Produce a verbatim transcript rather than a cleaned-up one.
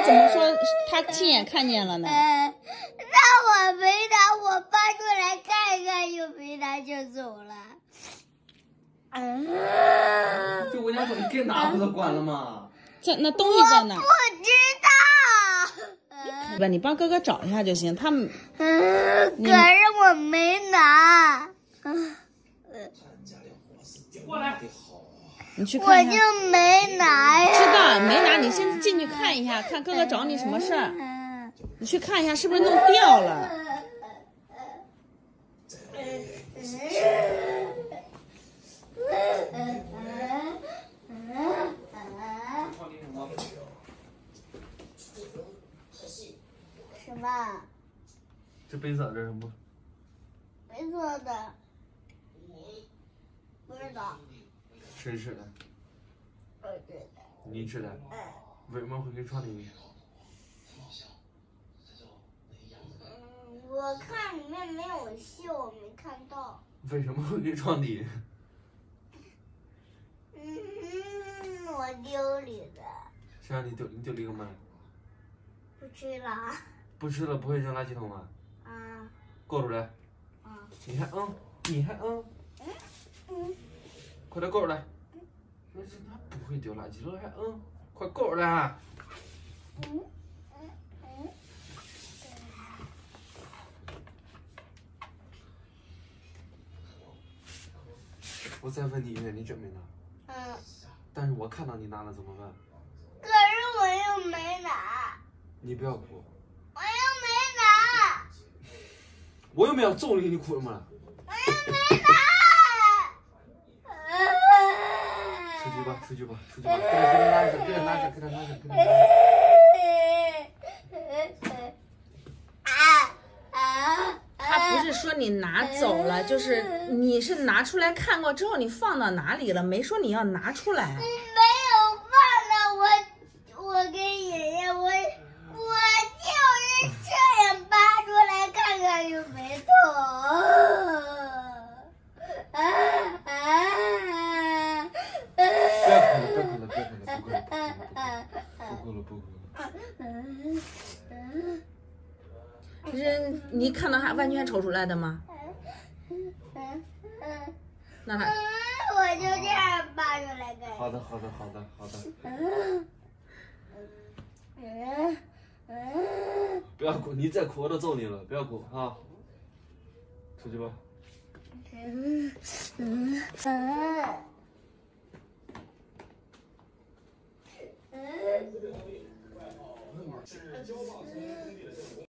怎么说他亲眼看见了呢？ 呃、那我没拿，我搬出来看看，又没拿就走了。嗯、 就我家手，你给拿不就关了吗？ 这那东西在哪？ 我不知道。 对吧？你帮哥哥找一下就行。他们， 嗯，可是我没拿。嗯， 过来， 你去我看看。 就没拿呀。 知道没拿，你先进去看一下，看哥哥找你什么事儿。你去看一下，是不是弄掉了？ 什么？ 这杯子这是什么？ 没错的。不知道。 谁吃的？ 我知道。 你吃的？ 嗯。 为什么会给床底？ 嗯，我看里面没有绣，我没看到。 为什么会给床底？ 嗯，我丢里的。 谁让你丢？你丢里干嘛？ 不吃了。 不吃了不会扔垃圾桶吗？ 啊。 够出来。 啊。 你还嗯？你还嗯？ 嗯嗯。 快点够出来！那这他不会丢垃圾了还嗯？快够出来！ 嗯嗯嗯。 我再问你一遍，你真没拿？ 嗯。 但是我看到你拿了怎么办？ 可是我又没拿。 你不要哭。 我又没拿。 我又没有揍你，你哭什么了？ 我又没拿。 出去吧，出去吧，出去吧！给他给他拿着，给他拿着，给他拿着，给他拿着。 他不是说你拿走了，就是你是拿出来看过之后，你放到哪里了？没说你要拿出来。 没有放到我，我给爷爷，我我就是这样扒出来看看，又没动。啊啊！ 不要哭了，不要哭了，不要哭了，不哭了，不哭了，不哭了。 人，你看到他完全抽出来的吗？那他， 我就这样扒出来看。 好的，好的，好的，好的。不要哭，你再哭我都揍你了，不要哭啊！出去吧。 嗯嗯嗯。